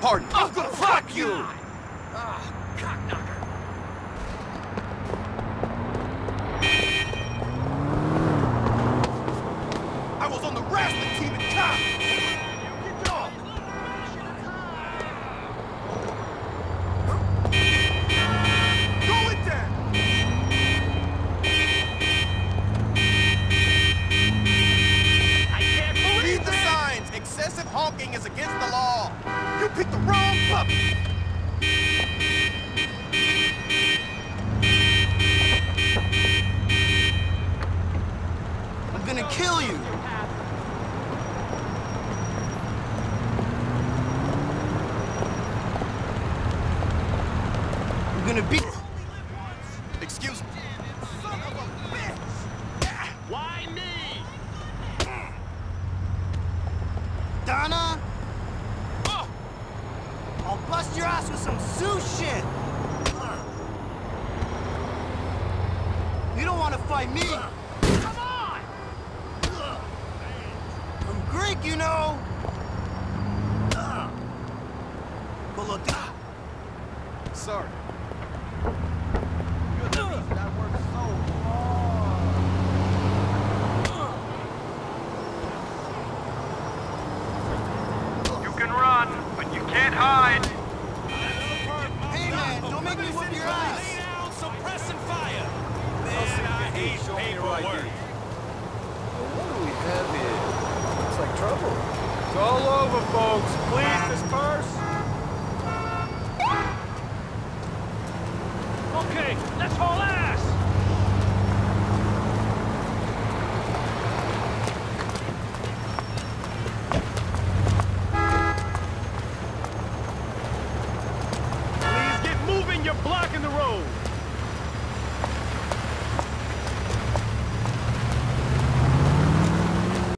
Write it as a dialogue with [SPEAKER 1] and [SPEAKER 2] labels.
[SPEAKER 1] pardon.
[SPEAKER 2] I'm gonna fuck you!
[SPEAKER 3] Cockknocker.
[SPEAKER 2] I was on the wrestling team at college!
[SPEAKER 1] Excessive honking is against the law. You picked the wrong puppy. I'm gonna kill you. I'm gonna beat... Excuse me.
[SPEAKER 2] Son of a bitch!
[SPEAKER 3] Why me?
[SPEAKER 1] Donna? I'll bust your ass with some Sioux shit! You don't want to fight me!
[SPEAKER 3] Come on!
[SPEAKER 1] I'm Greek, you know! Sorry. That works so hard.
[SPEAKER 4] You can run, but you can't hide.
[SPEAKER 1] Hey man, don't make me whip your ass!
[SPEAKER 2] Lay down, suppressing fire! Man, I hate paperwork.
[SPEAKER 5] What do we have here? Looks like trouble. It's all over, folks. Please disperse.
[SPEAKER 3] Okay, let's haul ass! Please get moving, you're blocking the road!